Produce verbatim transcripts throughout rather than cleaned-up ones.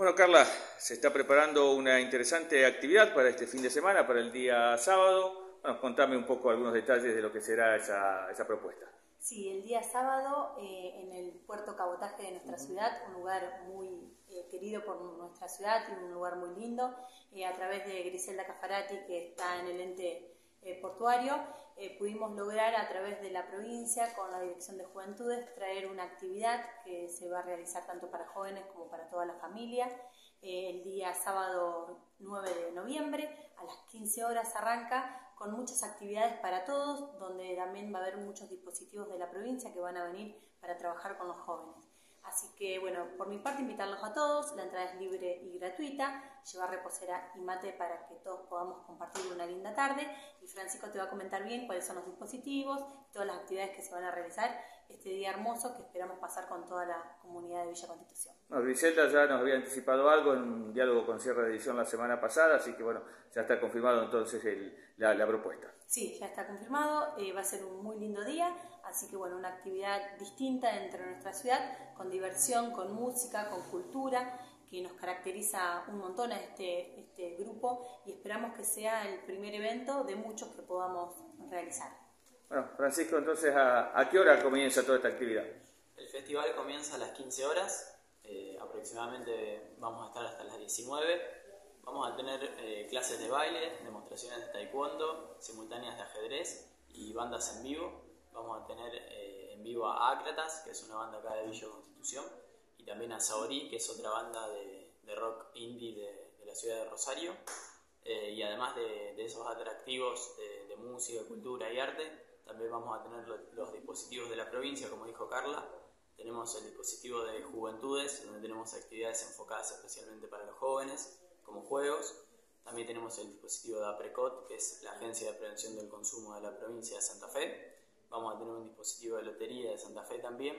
Bueno, Carla, se está preparando una interesante actividad para este fin de semana, para el día sábado. Bueno, contame un poco algunos detalles de lo que será esa, esa propuesta. Sí, el día sábado eh, en el puerto Cabotaje de nuestra ciudad, un lugar muy eh, querido por nuestra ciudad y un lugar muy lindo, eh, a través de Griselda Cafarati, que está en el ente eh, portuario, eh, pudimos lograr a través de la provincia, con la Dirección de Juventudes, traer una actividad que se va a realizar tanto para jóvenes como para toda la familia. Eh, el día sábado nueve de noviembre, a las quince horas arranca, con muchas actividades para todos, donde también va a haber muchos dispositivos de la provincia que van a venir para trabajar con los jóvenes. Así que, bueno, por mi parte invitarlos a todos, la entrada es libre y gratuita, llevar reposera y mate para que todos podamos compartir una linda tarde, y Francisco te va a comentar bien cuáles son los dispositivos, todas las actividades que se van a realizar este día hermoso que esperamos pasar con toda la comunidad de Villa Constitución. Bueno, Griselda ya nos había anticipado algo en un diálogo con Cierre de Edición la semana pasada, así que bueno, ya está confirmado entonces el, la, la propuesta. Sí, ya está confirmado, eh, va a ser un muy lindo día, así que bueno, una actividad distinta dentro de nuestra ciudad, con diversión, con música, con cultura, que nos caracteriza un montón a este, este grupo, y esperamos que sea el primer evento de muchos que podamos realizar. Bueno, Francisco, entonces, ¿a, a qué hora comienza toda esta actividad? El festival comienza a las quince horas, eh, aproximadamente vamos a estar hasta las diecinueve. Vamos a tener eh, clases de baile, demostraciones de taekwondo, simultáneas de ajedrez y bandas en vivo. Vamos a tener eh, en vivo a Ácratas, que es una banda acá de Villa Constitución, y también a Saorí, que es otra banda de, de rock indie de, de la ciudad de Rosario. Eh, y además de, de esos atractivos de, de música, cultura y arte, también vamos a tener los dispositivos de la provincia, como dijo Carla. Tenemos el dispositivo de Juventudes, donde tenemos actividades enfocadas especialmente para los jóvenes, como juegos. También tenemos el dispositivo de APRECOT, que es la Agencia de Prevención del Consumo de la provincia de Santa Fe. Vamos a tener un dispositivo de lotería de Santa Fe también.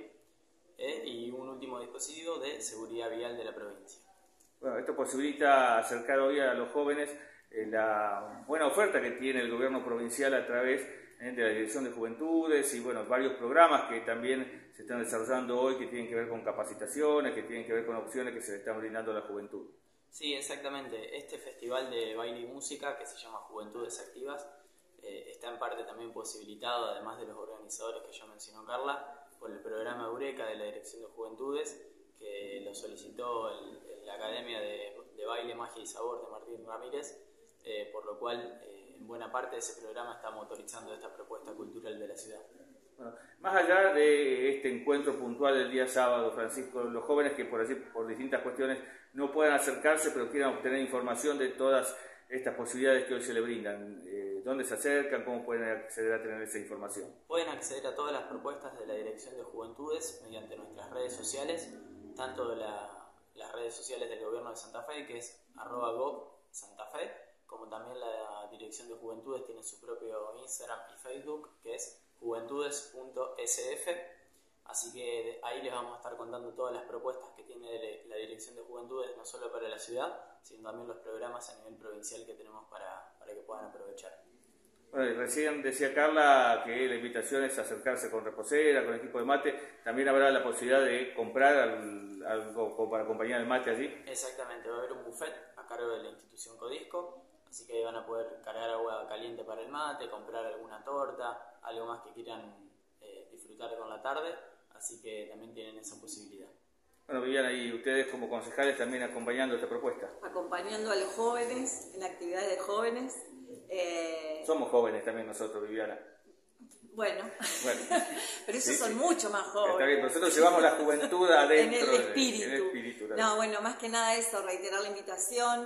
Eh, y un último dispositivo de seguridad vial de la provincia. Bueno, esto posibilita acercar hoy a los jóvenes eh, la buena oferta que tiene el gobierno provincial a través de la Dirección de Juventudes y bueno, varios programas que también se están desarrollando hoy que tienen que ver con capacitaciones, que tienen que ver con opciones que se le están brindando a la juventud. Sí, exactamente. Este festival de baile y música, que se llama Juventudes Activas, eh, está en parte también posibilitado, además de los organizadores que ya mencionó Carla, por el programa Eureka de la Dirección de Juventudes, que lo solicitó el, la Academia de, de Baile, Magia y Sabor de Martín Ramírez, eh, por lo cual eh, en buena parte de ese programa está motorizando esta propuesta cultural de la ciudad. Bueno, más allá de este encuentro puntual del día sábado, Francisco, los jóvenes que por, así, por distintas cuestiones no puedan acercarse, pero quieran obtener información de todas estas posibilidades que hoy se le brindan, eh, ¿dónde se acercan? ¿Cómo pueden acceder a tener esa información? Pueden acceder a todas las propuestas de la Dirección de Juventudes mediante nuestras redes sociales, tanto de la, las redes sociales del Gobierno de Santa Fe, que es arroba gov Santa Fe, como también la Dirección de Juventudes tiene su propio Instagram y Facebook, que es juventudes punto s f. Así que ahí les vamos a estar contando todas las propuestas que tiene la Dirección de Juventudes, no solo para la ciudad, sino también los programas a nivel provincial que tenemos para, para que puedan aprovechar. Bueno, recién decía Carla que la invitación es acercarse con reposera, con equipo de mate. También habrá la posibilidad de comprar algo para acompañar el mate allí. Exactamente, va a haber un buffet a cargo de la institución Codisco, así que van a poder cargar agua caliente para el mate, comprar alguna torta, algo más que quieran eh, disfrutar con la tarde, así que también tienen esa posibilidad. Bueno, Viviana, y ustedes como concejales también acompañando esta propuesta. Acompañando a los jóvenes en actividades de jóvenes. Eh... Somos jóvenes también nosotros, Viviana. Bueno, bueno. Pero esos sí, son sí. mucho más jóvenes. Está bien, nosotros llevamos la juventud adentro. En el espíritu. En el espíritu no, bueno, más que nada eso, reiterar la invitación,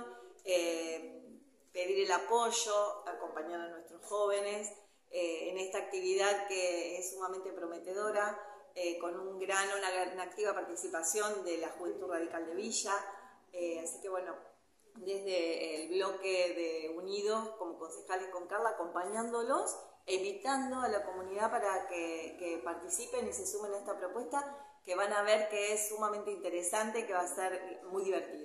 eh, pedir el apoyo, acompañar a nuestros jóvenes eh, en esta actividad que es sumamente prometedora, eh, con un gran, una, una activa participación de la Juventud Radical de Villa. Eh, así que bueno, desde el bloque de Unidos, como concejales con Carla, acompañándolos, invitando a la comunidad para que, que participen y se sumen a esta propuesta, que van a ver que es sumamente interesante, que va a ser muy divertida.